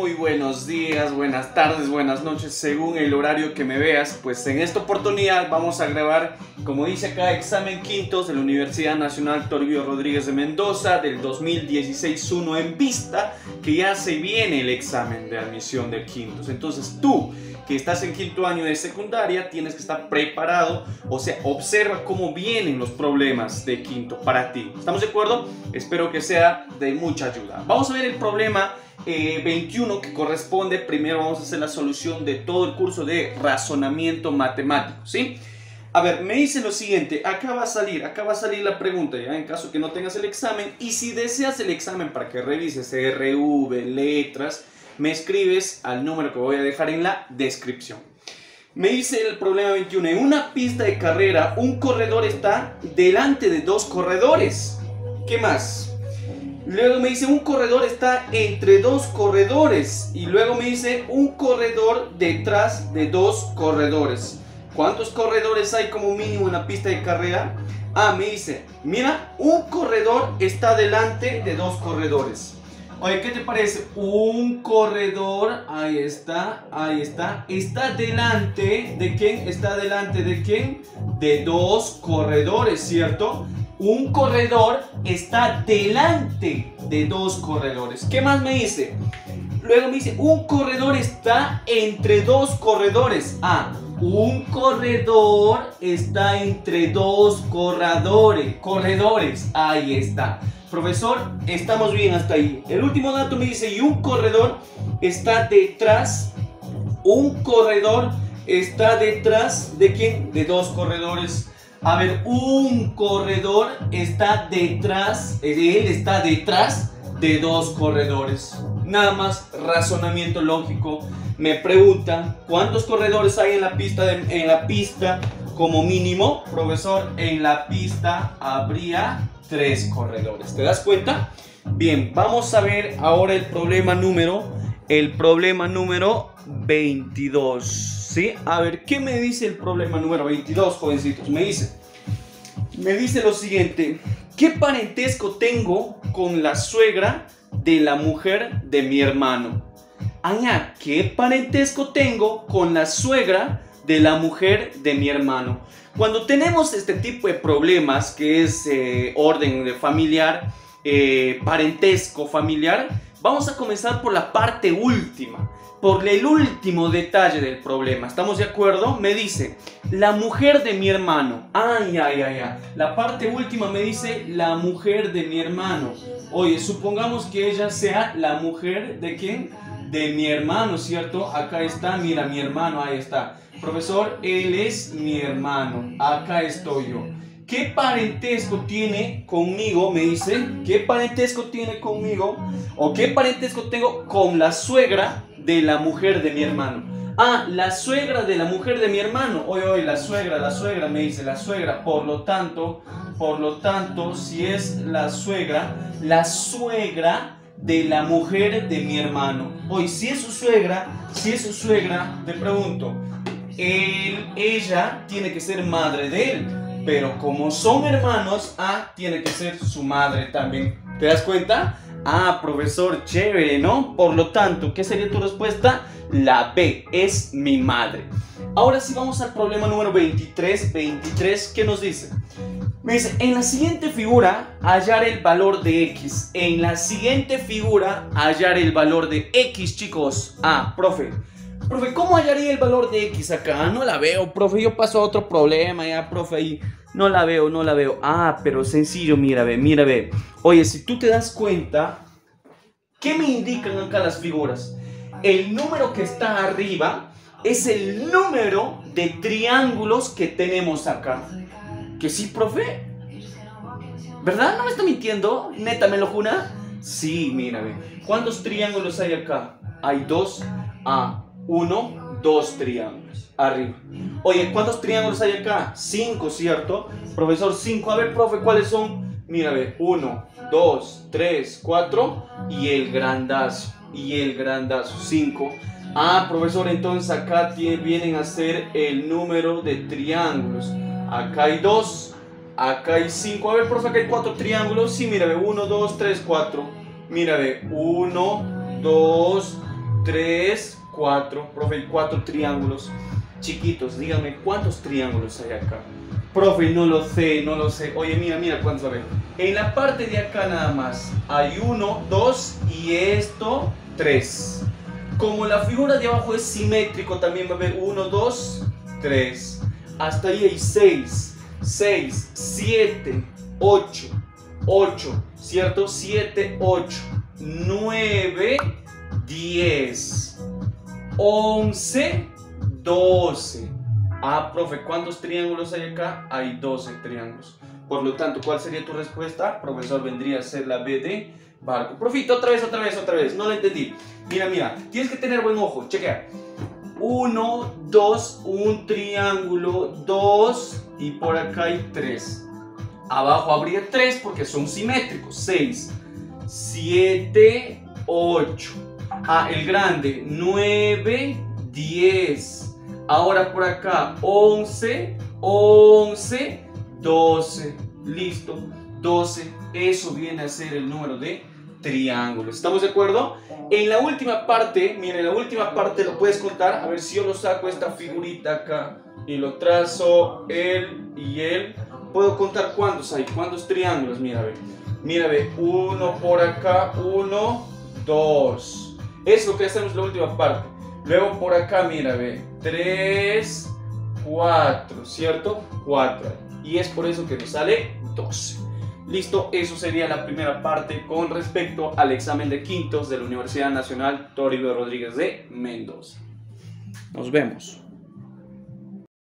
Muy buenos días, buenas tardes, buenas noches, según el horario que me veas. Pues en esta oportunidad vamos a grabar, como dice acá, examen quintos de la Universidad Nacional Toribio Rodríguez de Mendoza del 2016-1 en vista, que ya se viene el examen de admisión de quintos. Entonces tú, que estás en quinto año de secundaria, tienes que estar preparado, o sea, observa cómo vienen los problemas de quinto para ti. ¿Estamos de acuerdo? Espero que sea de mucha ayuda. Vamos a ver el problema 21, que corresponde, primero vamos a hacer la solución de todo el curso de razonamiento matemático, ¿sí? A ver, me dice lo siguiente, acá va a salir la pregunta, ya, en caso que no tengas el examen, y si deseas el examen para que revises RV, letras, me escribes al número que voy a dejar en la descripción. Me dice el problema 21, en una pista de carrera, un corredor está delante de dos corredores. ¿Qué más? Luego me dice un corredor está entre dos corredores. Y luego me dice un corredor detrás de dos corredores. ¿Cuántos corredores hay como mínimo en la pista de carrera? Ah, me dice, mira, un corredor está delante de dos corredores. Oye, ¿qué te parece? Un corredor, ahí está, está delante de ¿quién? Está delante de ¿quién? De dos corredores, ¿cierto? Un corredor está delante de dos corredores. ¿Qué más me dice? Luego me dice, un corredor está entre dos corredores. Ah, un corredor está entre dos corredores. Ahí está. Profesor, estamos bien hasta ahí. El último dato me dice, y un corredor está detrás. Un corredor está detrás de ¿quién? De dos corredores. A ver, un corredor está detrás, él está detrás de dos corredores. Nada más razonamiento lógico. Me preguntan, ¿cuántos corredores hay en la pista como mínimo? Profesor, en la pista habría 3 corredores. ¿Te das cuenta? Bien, vamos a ver ahora el problema número 22, ¿sí? A ver, ¿qué me dice el problema número 22, jovencitos? Me dice lo siguiente, ¿qué parentesco tengo con la suegra de la mujer de mi hermano? Ah, ¿qué parentesco tengo con la suegra de la mujer de mi hermano? Cuando tenemos este tipo de problemas, que es orden familiar, parentesco familiar, vamos a comenzar por la parte última, por el último detalle del problema. ¿Estamos de acuerdo? Me dice, la mujer de mi hermano. La parte última me dice, la mujer de mi hermano. Oye, supongamos que ella sea la mujer de ¿quién? De mi hermano, ¿cierto? Acá está, mira, mi hermano, ahí está. Profesor, él es mi hermano. Acá estoy yo. ¿Qué parentesco tiene conmigo? Me dice, ¿qué parentesco tiene conmigo? ¿O qué parentesco tengo con la suegra de la mujer de mi hermano? Ah, la suegra de la mujer de mi hermano. Oye, la suegra, me dice, la suegra. Por lo tanto, si es la suegra de la mujer de mi hermano. Oye, si es su suegra, te pregunto, ella tiene que ser madre de él. Pero como son hermanos, tiene que ser su madre también. ¿Te das cuenta? Ah, profesor, chévere, ¿no? Por lo tanto, ¿qué sería tu respuesta? La B, es mi madre. Ahora sí vamos al problema número 23. ¿Qué nos dice? Me dice, en la siguiente figura, hallar el valor de X. En la siguiente figura, hallar el valor de X, chicos. Ah, profe, ¿cómo hallaría el valor de X acá? No la veo, profe, yo paso a otro problema ya, profe, ahí. No la veo. Ah, pero sencillo, mira, ve. Oye, si tú te das cuenta, ¿qué me indican acá las figuras? El número que está arriba es el número de triángulos que tenemos acá. ¿Que sí, profe? ¿Verdad? ¿No me está mintiendo? ¿Neta me lo jura? Sí, mira, ve. ¿Cuántos triángulos hay acá? Hay 2. Uno, 2 triángulos arriba. Oye, ¿cuántos triángulos hay acá? 5, ¿cierto? Profesor, 5. A ver, profe, ¿cuáles son? Mira, ve, 1, 2, 3, 4 y el grandazo, 5. Ah, profesor, entonces acá vienen a ser el número de triángulos. Acá hay 2, acá hay 5. A ver, profe, acá hay 4 triángulos. Sí, mira, ve, 1, 2, 3, 4. Mira, ve, 1, 2, 3, 4. Profe, 4 triángulos chiquitos. Dígame, ¿cuántos triángulos hay acá? Profe, no lo sé, no lo sé. Oye, mira, mira cuántos hay. En la parte de acá nada más hay 1, 2 y esto 3. Como la figura de abajo es simétrico, también va a haber 1, 2, 3. Hasta ahí hay 6, 6, 7, 8, 8, ¿cierto? 7, 8, 9, 10, 11, 12. Ah, profe, ¿cuántos triángulos hay acá? Hay 12 triángulos. Por lo tanto, ¿cuál sería tu respuesta? Profesor, vendría a ser la B de barco. Profito, otra vez. No lo entendí. Mira, mira, tienes que tener buen ojo. Chequea. 1, 2, un triángulo, 2 y por acá hay 3. Abajo habría 3 porque son simétricos. 6, 7, 8. Ah, el grande, 9, 10. Ahora por acá, 11, 11, 12. Listo, 12. Eso viene a ser el número de triángulos. ¿Estamos de acuerdo? En la última parte, miren, en la última parte lo puedes contar. A ver si yo lo saco esta figurita acá y lo trazo él y él. Puedo contar cuántos hay, cuántos triángulos. Mira, ve. Mira, ve. Uno por acá, 1, 2. Es lo que hacemos en la última parte. Luego por acá, mira, ve. 3, 4, ¿cierto? 4. Y es por eso que nos sale 12. Listo, eso sería la primera parte con respecto al examen de quintos de la Universidad Nacional Toribio Rodríguez de Mendoza. Nos vemos.